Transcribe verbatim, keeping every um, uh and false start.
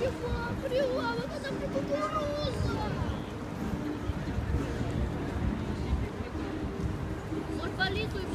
Прила, прила, вот это мне кукуруза. Может, полицию